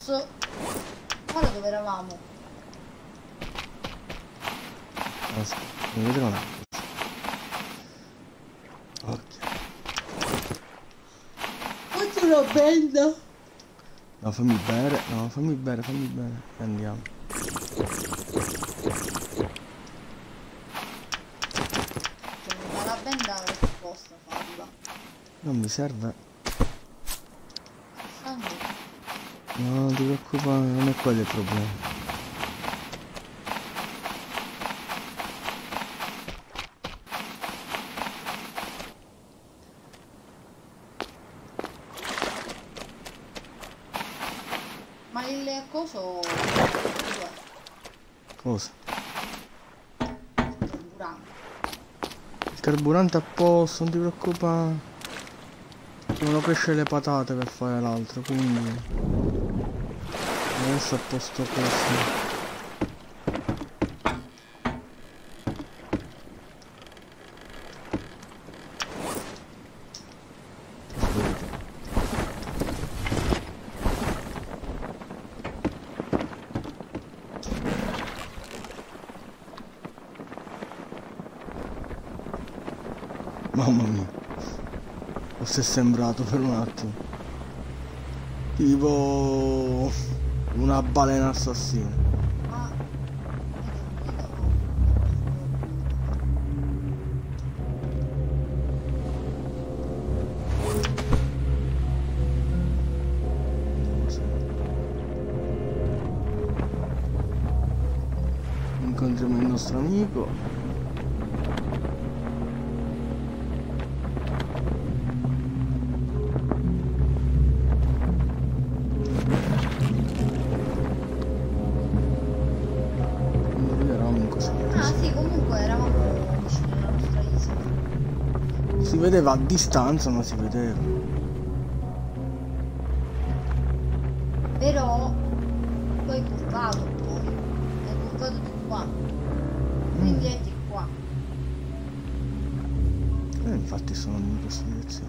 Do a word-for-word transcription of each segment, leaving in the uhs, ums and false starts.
So... Guarda dove eravamo. Mi vedrò una cosa. Ok. Quanto una bella. No, fammi bere, no, fammi bere, fammi bere. E andiamo. Cioè, mi fa la benda che posso farla. Non mi serve. Sangue. No, non ti preoccupare, non è quello il problema. Ma il coso... Cosa? Carburante. Il carburante a posto, non ti preoccupare. Devono crescere le patate per fare l'altro, quindi... Adesso a posto così. Mamma mia, questo è sembrato per un attimo tipo una balena assassina. Ah. Incontriamo il nostro amico. Si vedeva a distanza, ma si vedeva. Però poi curvato poi. È curvato di qua. Quindi è di qua. E eh, infatti sono in questa direzione.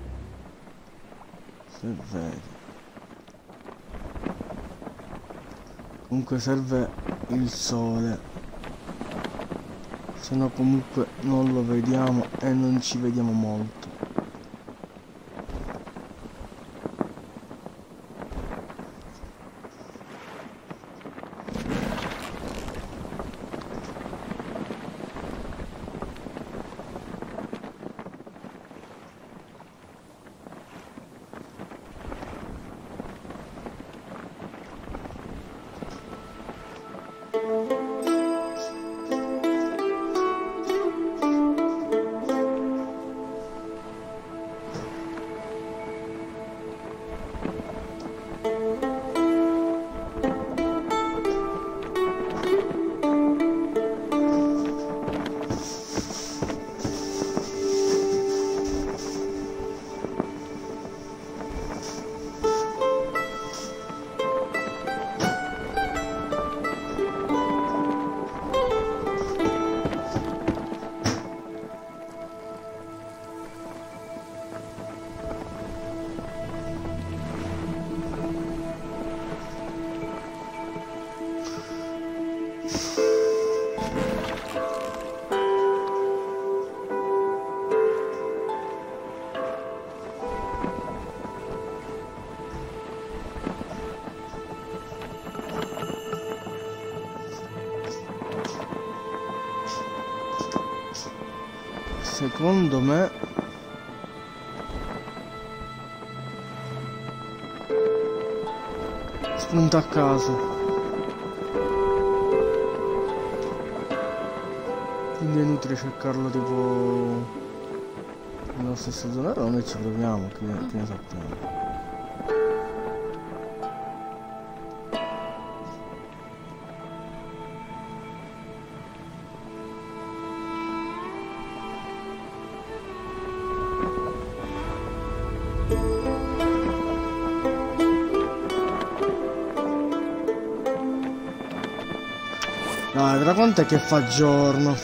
Se vedi. Comunque serve il sole. Se no comunque non lo vediamo e non ci vediamo molto. Secondo me spunta a caso, quindi è inutile cercarlo tipo nella stessa zona. Allora noi ci proviamo, che, che ne sappiamo. Dai, tra quanto è che fa giorno?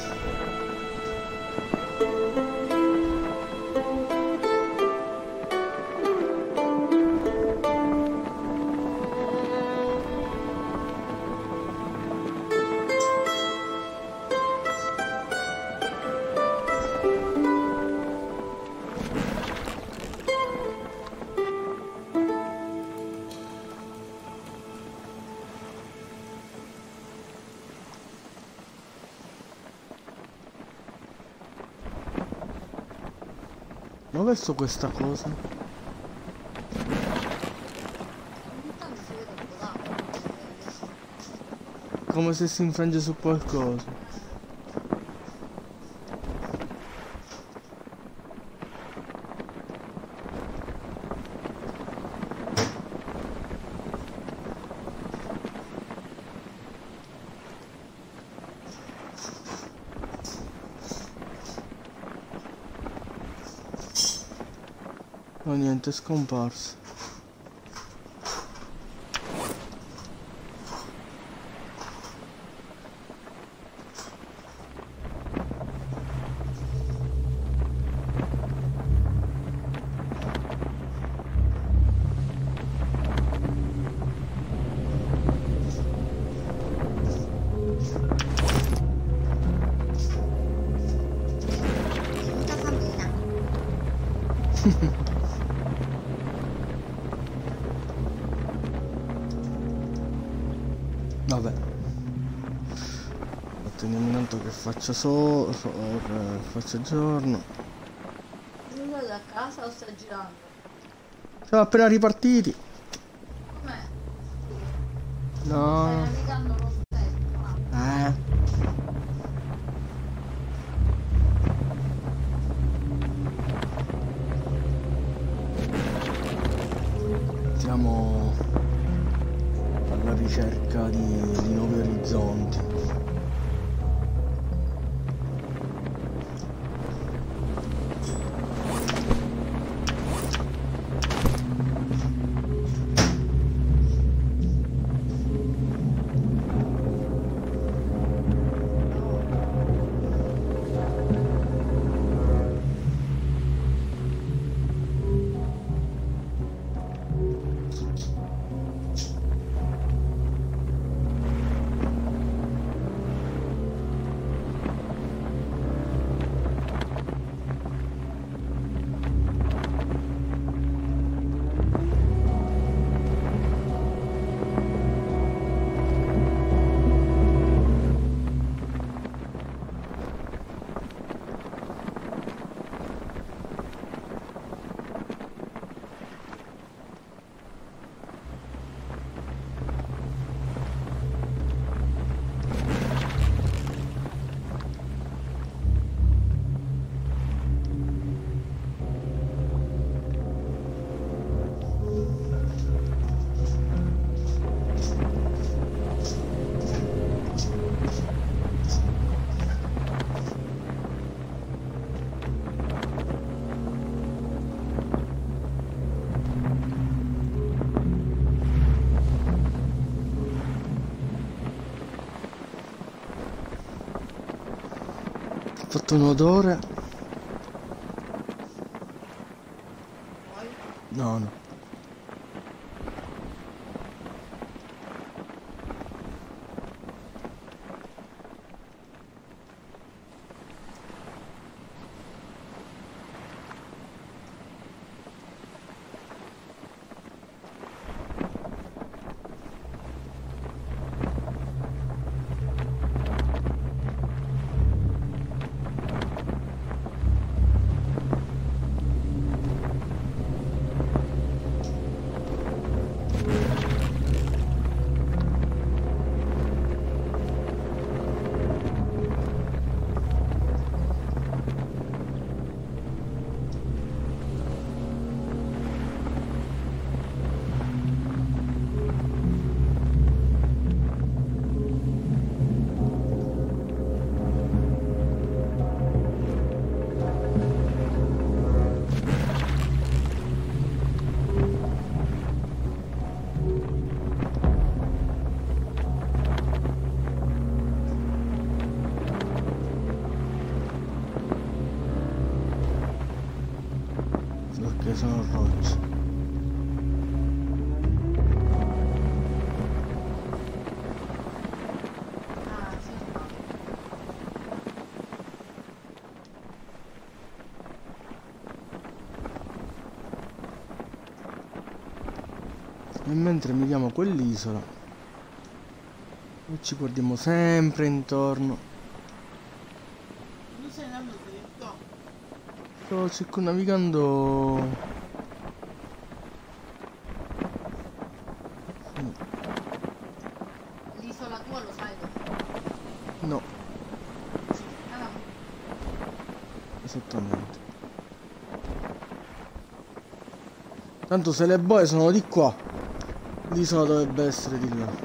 Ma verso questa cosa? Ogni tanto si vede un po' d'acqua. Come se si infrange su qualcosa. No, niente, è scomparso. Tutta cammina. Vabbè. Teniamo intanto che faccia so, so che faccia giorno. Tu vai da casa o stai girando? Siamo appena ripartiti. Com'è? Stai No. navigando lo stesso. Ah. Eh. Siamo alla ricerca di, di nuovi orizzonti. Ho fatto un odore. Poi? No, no. Perché sono rocce. Ah, sì. E mentre miriamo quell'isola, noi ci guardiamo sempre intorno. Tu sei andato dritto. Sto circonnavigando. L'isola tua lo sai dove? No, Ah, esattamente. Tanto se le boie sono di qua, l'isola dovrebbe essere di là. no,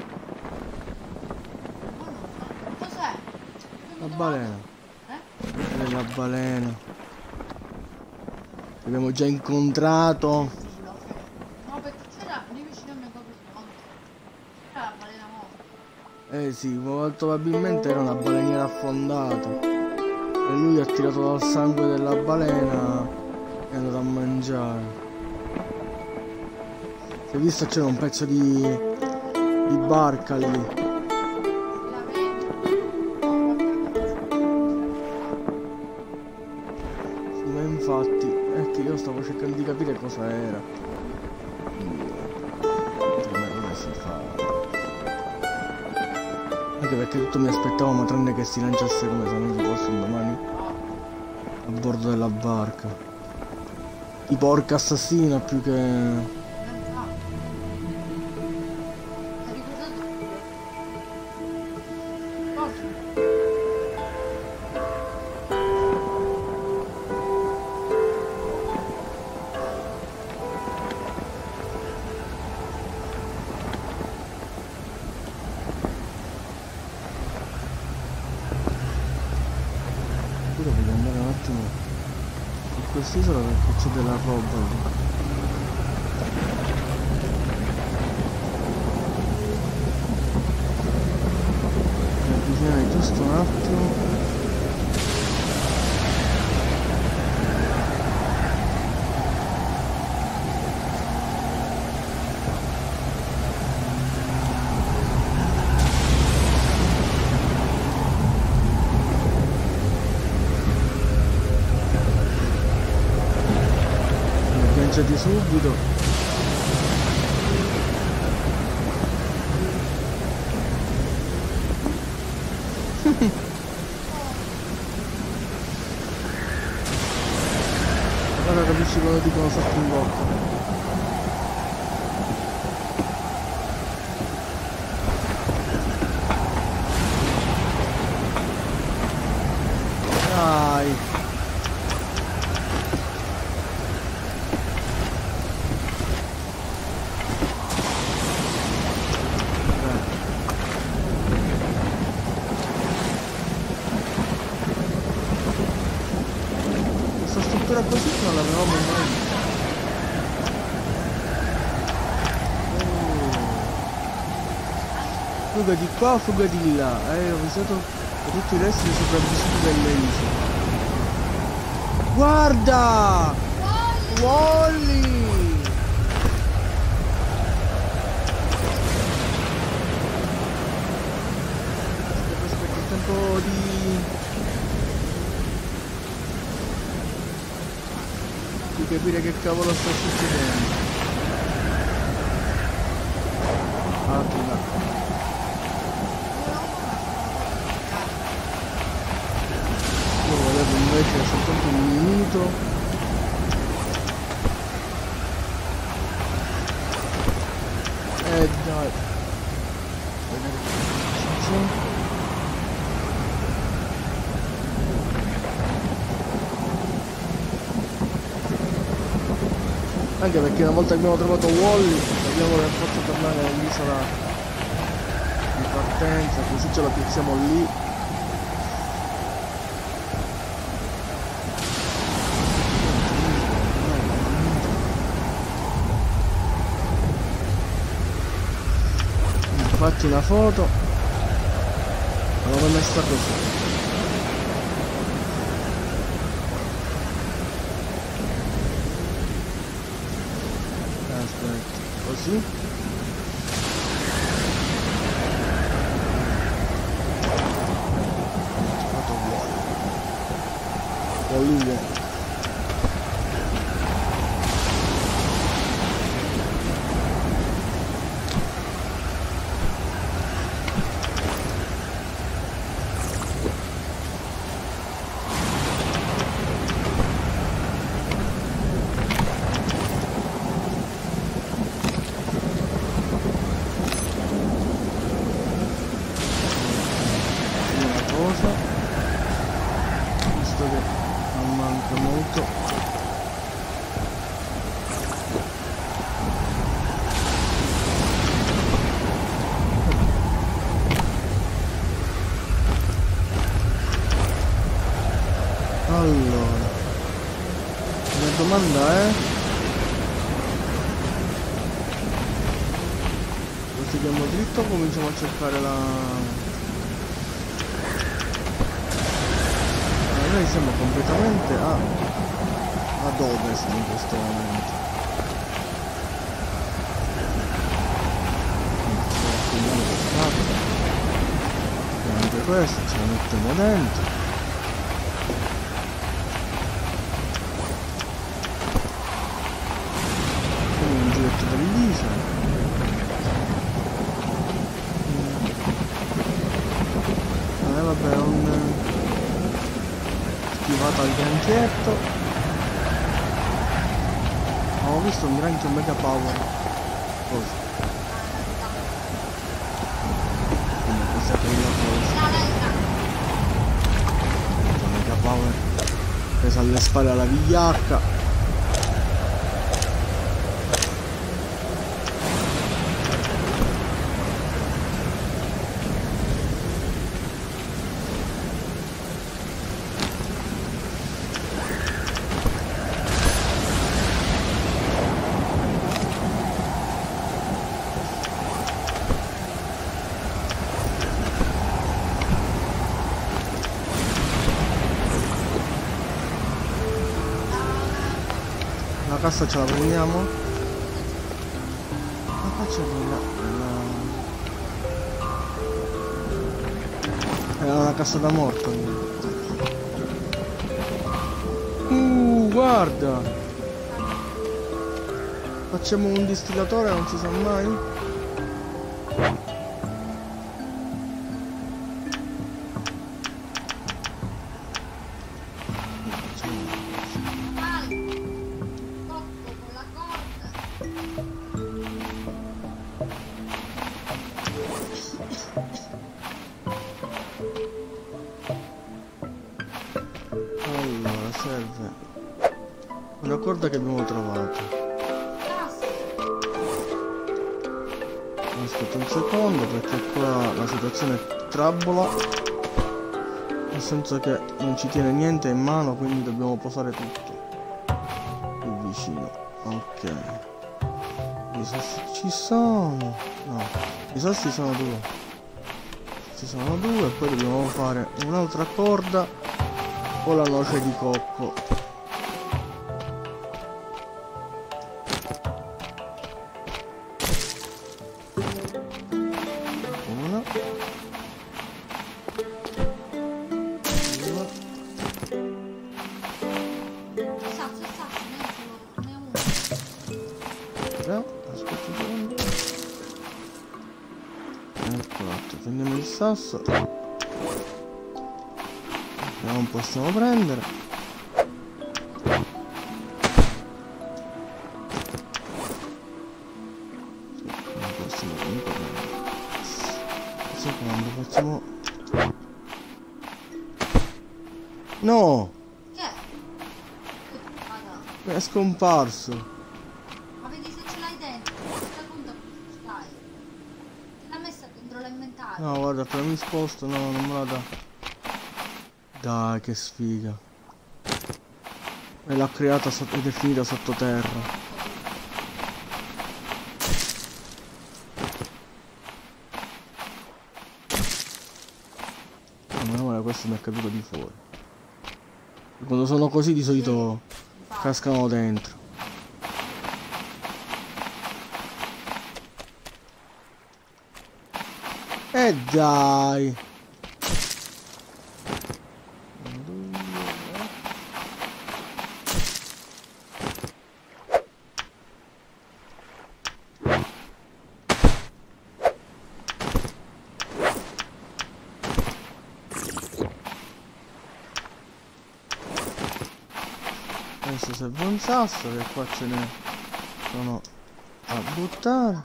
no. Cos'è? La balena. Eh? Quella è la balena. L'abbiamo già incontrato. No, perché c'era lì vicino a me proprio il monte. C'era la balena morta. Eh sì, molto probabilmente era una baleniera affondata. E lui ha tirato dal sangue della balena e è andato a mangiare. Si è visto c'era un pezzo di, di barca lì. La vedi? No, Sì, ma infatti è che io stavo cercando di capire cosa era. Come, come si fa? Anche perché tutto mi aspettavo, ma tranne che si lanciasse come se non ci fosse un domani a bordo della barca. Tipo orca assassina più che... Hai ricordato? Cosa? Pure voglio andare un attimo su quest'isola perché c'è della roba lì. Mi avvicinare giusto un attimo. Agganciati subito. Ora capisci quando dicono sotto in bocca. Dai. Questa struttura così non l'avevamo mai vista. Oh. Fuga di qua, fuga di là. Eh, ho visto tutti i resti dei sopravvissuti delle isole. Guarda! Wally! Aspetta, aspetta, il tempo di... di capire che cavolo sta succedendo. Ah, tu là. Io volevo invece soltanto un minuto. Eh dai. Vedere che c'è. Anche perché una volta che abbiamo trovato Wally abbiamo fatto tornare all'isola di partenza, così ce la piazziamo lì. Fatti una foto. Non l'ho mai messa così. Aspetta, così. Foto Wally. Wally Wally. tutto. Allora, la domanda è: proseguiamo dritto o cominciamo a cercare la... Allora, noi siamo completamente a... ad ovest in questo momento. E anche questo ce lo mettiamo dentro. Dell'isola. Eh vabbè, un schivata al granchietto. Ho visto un granchio mega power. Cosa? Quindi questa è la cosa. Mega power. Presa alle spalle alla vigliacca. La cassa ce la prendiamo? La cassa è la... una cassa da morto. Uh, guarda! Facciamo un distillatore, non si sa mai. Allora, serve una corda che abbiamo trovato. Aspetta un secondo perché qua la situazione è trabola, nel senso che non ci tiene niente in mano, quindi dobbiamo posare tutto più vicino. Ok, i sassi ci sono, no, i sassi sono due, ci sono due, e poi dobbiamo fare un'altra corda o la noce di cocco. Una, due, tre, aspetta un secondo, e quattro. Prendiamo il sasso. Non possiamo prendere. Non possiamo comunque prendere. Secondo, facciamo... No! Che è? È scomparso. Ma vedi se ce l'hai dentro. Questa punta stai. Te l'ha messa dentro l'inventario. No, guarda, però mi sposto, no, non me la dà. Dai, che sfiga. E l'ha creata sotto, ed è finita sottoterra. Oh, meno male, questo mi è caduto di fuori. Quando sono così di solito sì, cascano dentro. E dai! Adesso serve un sasso, che qua ce ne sono a buttare.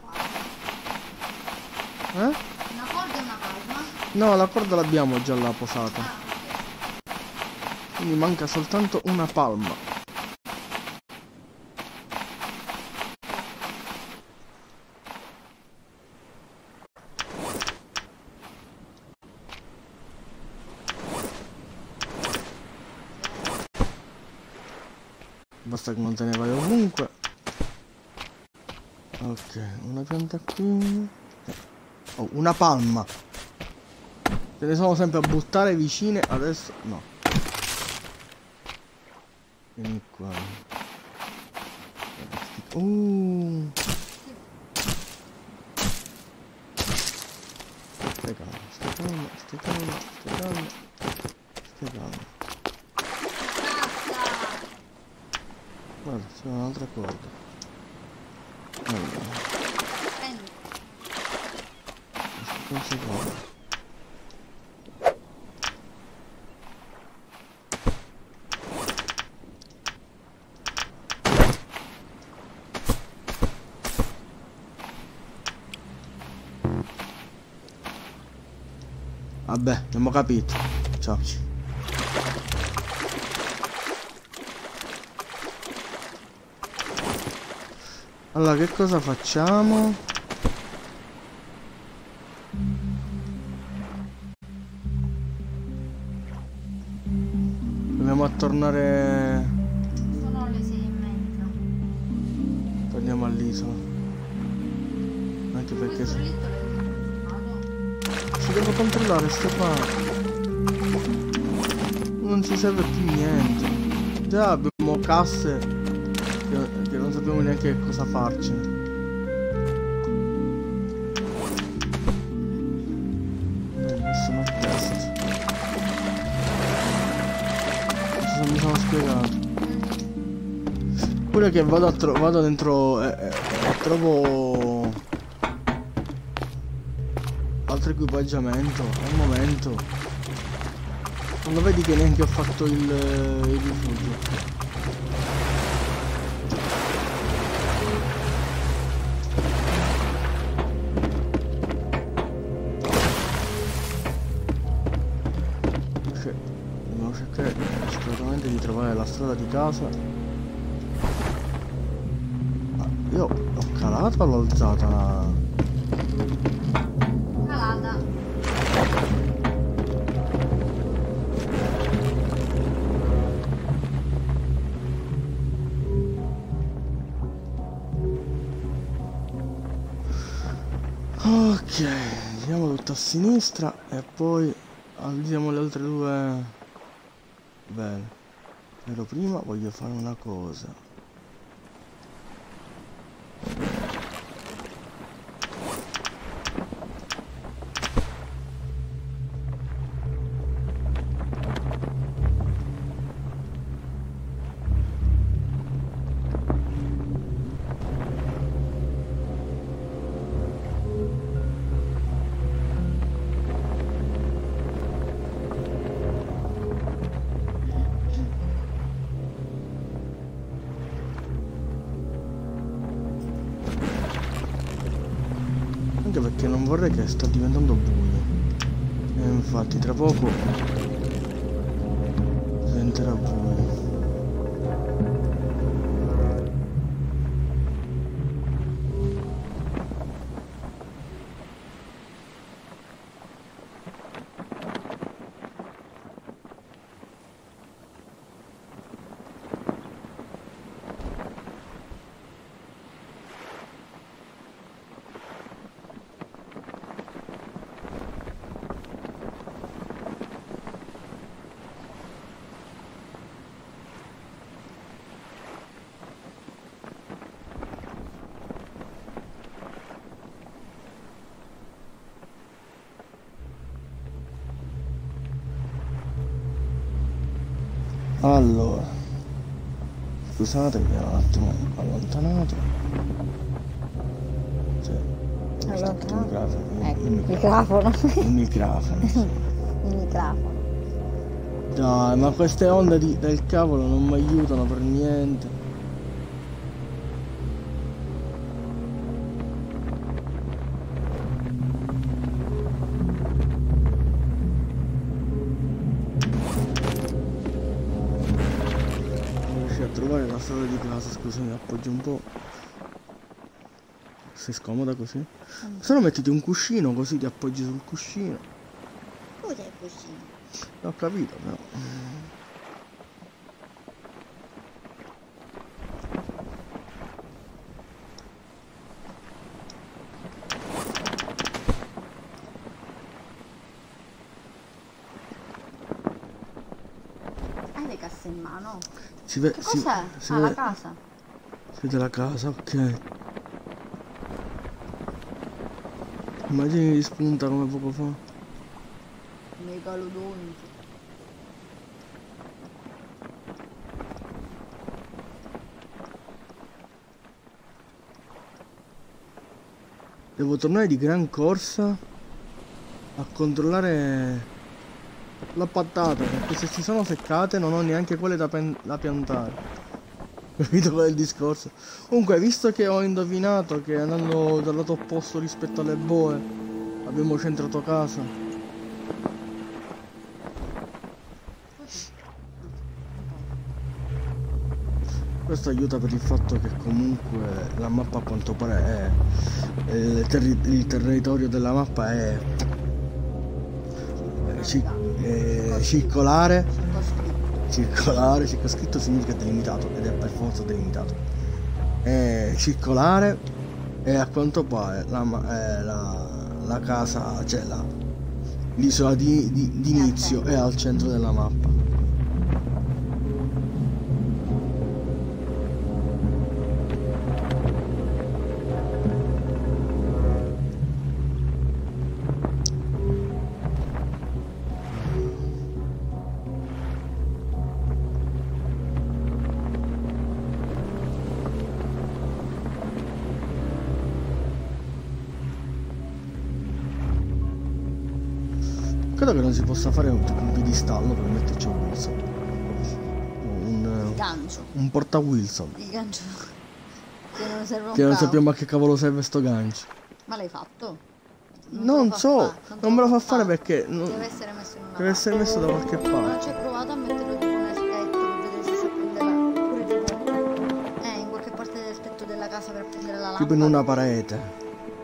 Eh? Una corda e una palma? No, la corda l'abbiamo già là posata. Ah, ok. Quindi manca soltanto una palma. Basta che non te ne vai ovunque. Ok, una pianta qui. Oh, una palma. Ce ne sono sempre a buttare vicine. Adesso no. Vieni qua. Uh. Stai calmo, stai calmo, stai calmo, stai calmo. Stai calmo. Guarda, c'è un'altra corda. Allora. Prendi. Non si può. Vabbè, abbiamo capito. Ciao. Allora, che cosa facciamo? Proviamo a tornare. Sono le sei e mezza. Torniamo all'isola. Anche perché Questo se... letto l'hai controllato? si devo controllare Stefano. Non ci serve più niente. Già abbiamo casse che, che non sappiamo neanche cosa farcene. Adesso mi mi sono spiegato. Pure che vado, a tro vado dentro e eh, eh, trovo altro equipaggiamento. Al momento non lo vedi che neanche ho fatto il, il rifugio. Dobbiamo cercare assolutamente di trovare la strada di casa. Ma io l'ho calata o l'ho alzata? Calata. Ok, andiamo tutto a sinistra e poi alziamo le altre due. Bene, però prima voglio fare una cosa. Anche perché non vorrei che sta diventando buio. E infatti tra poco diventerà buio. Allora, scusate, mi ero un attimo allontanato. Cioè, Allontanato? il Ecco, il il microfono. Il microfono, sì. Il microfono. Dai, ma queste onde di, del cavolo non mi aiutano per niente. Trovare la strada di casa, scusami, appoggio un po'. Sei scomoda così? Mm. Se no mettiti un cuscino così ti appoggi sul cuscino. Cos'è il cuscino? Ho capito, però. vede cassa in mano? Si ve- Che si- cos'è? si Ah, vede- la casa. si vede la casa, ok. Immagini di spunta come poco fa. Megalodonte. Devo tornare di gran corsa a controllare la patata, perché se si sono seccate non ho neanche quelle da, pen- da piantare. Capito qual è il discorso? Comunque, visto che ho indovinato che andando dal lato opposto rispetto alle boe abbiamo centrato casa, questo aiuta per il fatto che comunque la mappa a quanto pare è, è il, terri- il territorio della mappa è, è, ci- è circolare. Circolare, circoscritto significa delimitato ed è per forza delimitato. È circolare e a quanto pare la, ma- è la, la casa, cioè la, l'isola di, di, di inizio è al centro della mappa. Credo che non si possa fare un, un piedistallo per metterci un Wilson. Un, Gancio. un porta Wilson. Il gancio. Che non serve un Che non cavolo. sappiamo a che cavolo serve sto gancio. Ma l'hai fatto? Non, te lo fa so, fare, te non me lo fa fare. fare perché non- Deve essere messo in una deve essere messo da qualche Non parte. ci hai provato a metterlo tipo nel tetto per vedere se si appende la... Pure tipo... Eh, in qualche parte del tetto della casa per appendere la lampada. Tipo in una parete.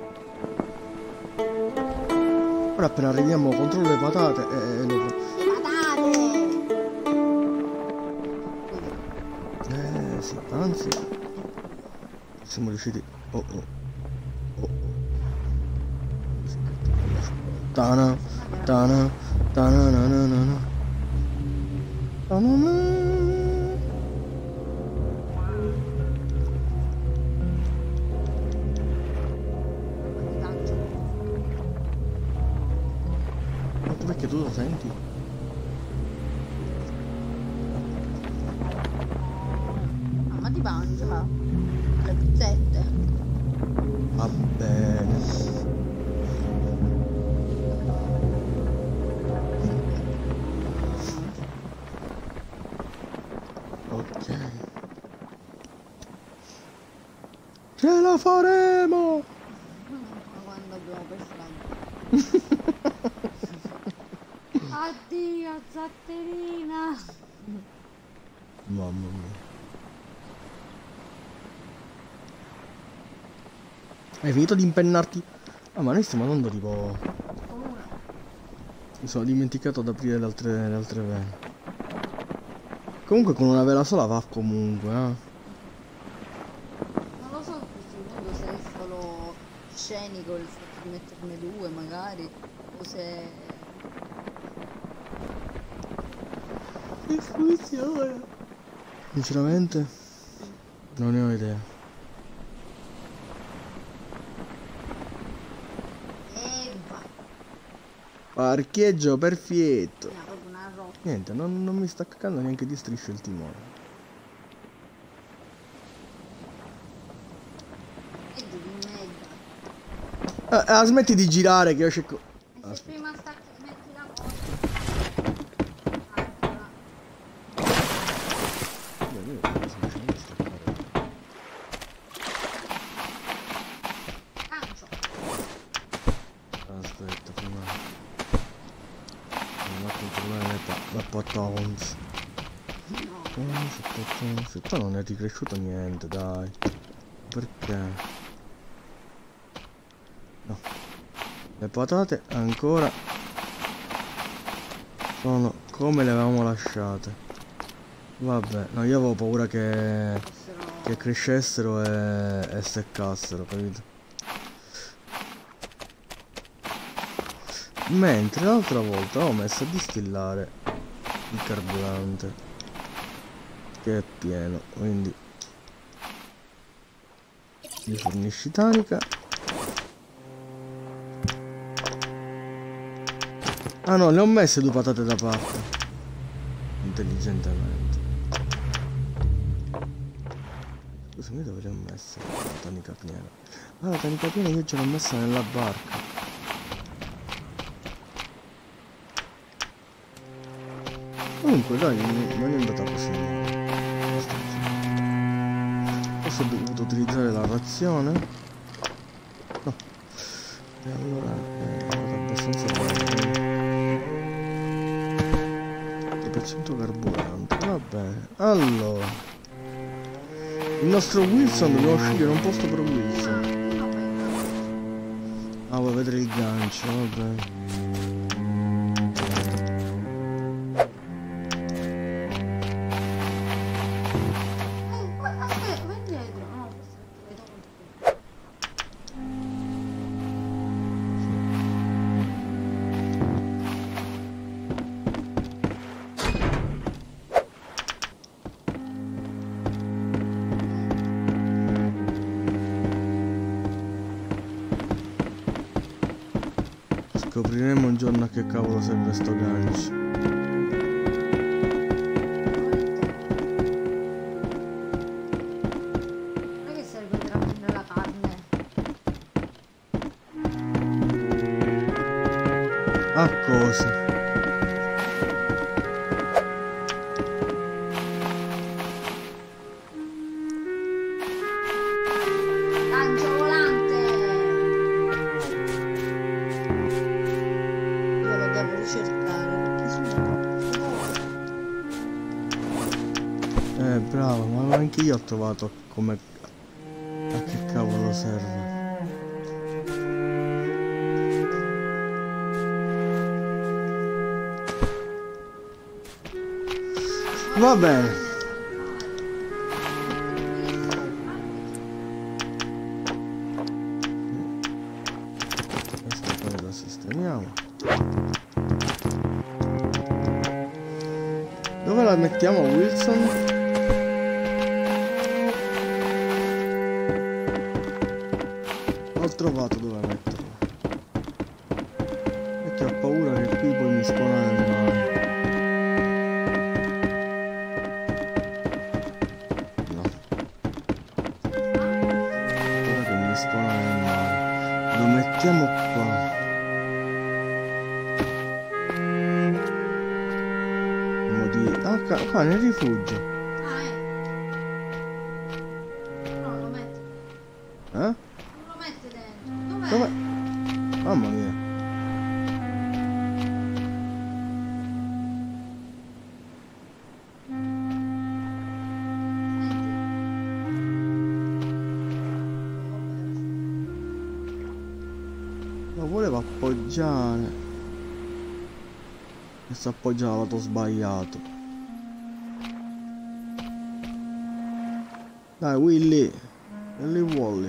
Ora appena arriviamo controllo le patate e, e dopo. Patate! Eh sì, anzi. Siamo riusciti. Oh oh. Oh oh. Tana. Tana. Tana na na na na. Tana na. Perché tu lo senti? Mamma ti mangia. Le pizzette. Va bene. Ok. Ce la faremo! Ma quando abbiamo perso la... Addio, zatterina! Mamma mia. Hai finito di impennarti? Ah, ma noi stiamo andando tipo... Mi sono dimenticato di aprire le altre, le altre vele. Comunque con una vela sola va comunque, eh. Non lo so questo mondo se è solo scenico il fatto di metterne due magari, o se... Che funziona? Sinceramente non ne ho idea. E va! Parcheggio perfetto. Era proprio una roba. Niente, non, non mi sta cagando neanche di strisce il timone. E devi mezzo. Ah, ah, smetti di girare che io cerco. E se prima stacchi metti la cosa. Cancio. Aspetta, prima. Andiamo a controllare le pa- la patons. No. Qua non è ricresciuto niente, dai. Perché? No. Le patate ancora sono come le avevamo lasciate. Vabbè, no, io avevo paura che, che crescessero e, e seccassero, capito? Mentre l'altra volta ho messo a distillare il carburante. che è pieno, quindi mi fornisci tanica. Ah no, le ho messe due patate da parte intelligentemente. Scusami, dove le ho messe la tanica piena? Ah, la tanica piena io ce l'ho messa nella barca. Comunque dai, non è andata così male. Forse ho dovuto utilizzare la razione. No. E allora è andata abbastanza bene. per cento carburante, va bene. Allora, il nostro Wilson, dobbiamo scegliere un posto per Wilson. Ah, vuoi vedere il gancio, va bene. Scopriremo un giorno a che cavolo serve sto gancio. Non è che serve per prendere la carne. A cosa? Gancio volante! Io lo devo ricercare perché sono troppo fuori. Eh, bravo, ma anche io ho trovato come... a che cavolo serve. Va bene. Questa poi la sistemiamo. Dove la mettiamo, Wilson? Ho trovato dove metterla. Perché ho paura che qui poi mi spawna nel mare. No. Ora che mi spawna nel mare. Lo mettiamo qua. Ah, qua nel rifugio. Ah, eh. No, lo metti. Eh? Non lo metti dentro. Dov'è? Dov'è? Mamma mia. Lo volevo appoggiare. E si appoggia al lato sbagliato. Dai Willy, Willy Wally.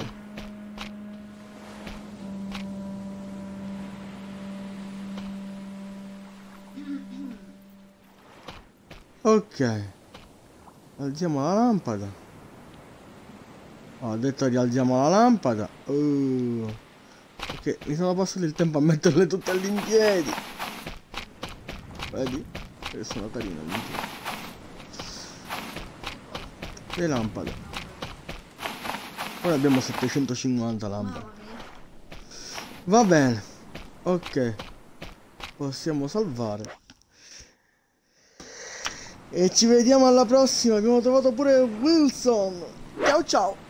Ok, alziamo la lampada. Ho detto rialziamo la lampada. uh, Perché mi sono passato il tempo a metterle tutte all'impiedi. Vedi? Che sono carine all'impiedi. Le lampade. Ora abbiamo settecentocinquanta lampade. Va bene. Ok. Possiamo salvare. E ci vediamo alla prossima. Abbiamo trovato pure Wilson. Ciao ciao.